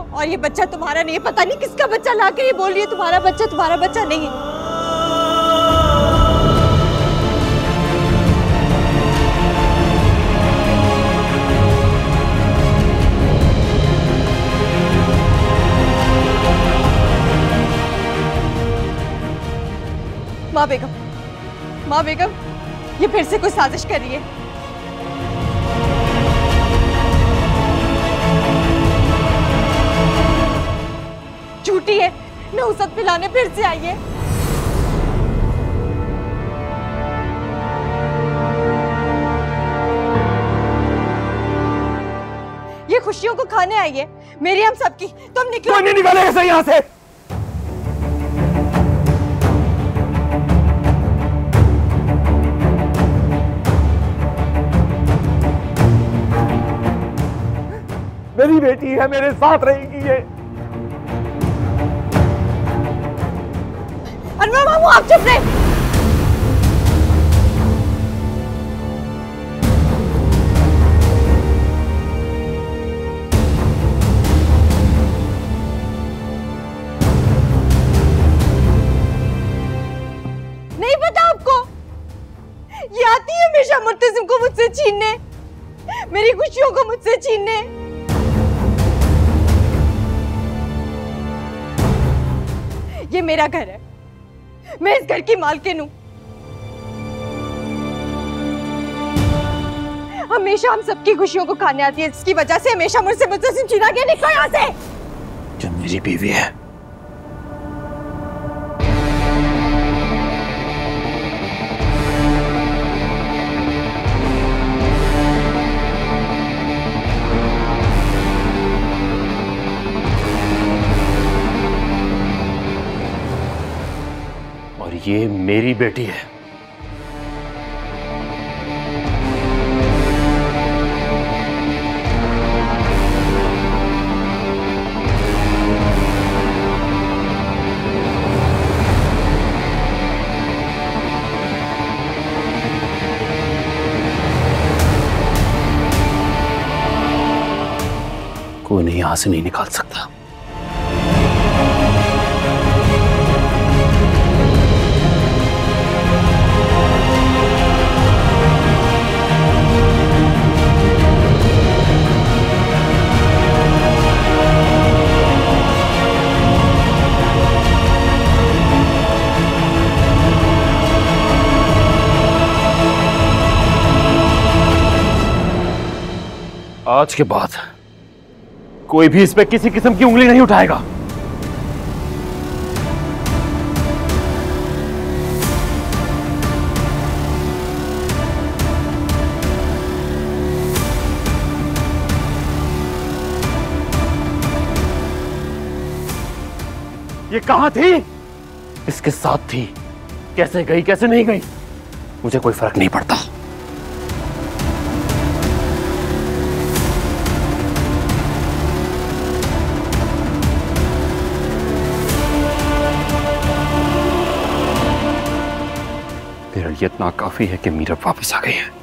और ये बच्चा तुम्हारा नहीं है, पता नहीं किसका बच्चा लाके ये बोल रही है तुम्हारा बच्चा नहीं है। माँ बेगम, ये फिर से कोई साजिश कर रही है। झूठी है, नहुसत पिलाने फिर से आई है। ये खुशियों को खाने आई है मेरी, हम सबकी। तुम निकलो। कोई नहीं निकालेगा सही यहाँ से। मेरी बेटी है, मेरे साथ रहेगी ये। अनवर मामू, आप चुप रहे। नहीं पता आपको? ये आती है हमेशा मुर्तसिम को मुझसे छीनने, मेरी खुशियों को मुझसे छीनने। ये मेरा घर है, मैं इस घर की मालकिन हूं। हमेशा हम सबकी खुशियों को खाने आती है, इसकी वजह से हमेशा मुझसे मुर्तसिम छीना गया। निकलो यहाँ से। जो मेरी बीवी है। ये मेरी बेटी है। कोई नहीं यहां से नहीं निकाल सकता। आज के बाद कोई भी इस पे किसी किस्म की उंगली नहीं उठाएगा। ये कहां थी? इसके साथ थी। कैसे गई कैसे नहीं गई मुझे कोई फर्क नहीं पड़ता। इतना काफी है कि मीरब वापस आ गई है।